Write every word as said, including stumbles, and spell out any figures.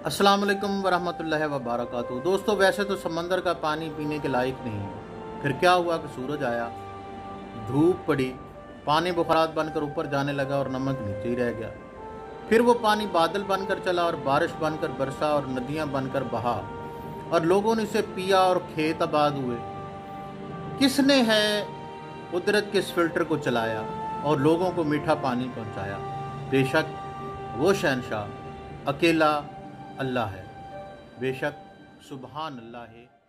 अस्सलाम वालेकुम वरहमतुल्लाहि वबरकातुहू। दोस्तों, वैसे तो समंदर का पानी पीने के लायक नहीं है। फिर क्या हुआ कि सूरज आया, धूप पड़ी, पानी बुखारात बनकर ऊपर जाने लगा और नमक नीचे ही रह गया। फिर वो पानी बादल बनकर चला और बारिश बनकर बरसा और नदियां बनकर बहा और लोगों ने इसे पिया और खेत आबाद हुए। किसने है कुदरत के इस फिल्टर को चलाया और लोगों को मीठा पानी पहुंचाया? बेशक वो शहंशाह अकेला अल्लाह है। बेशक सुबहान अल्लाह है।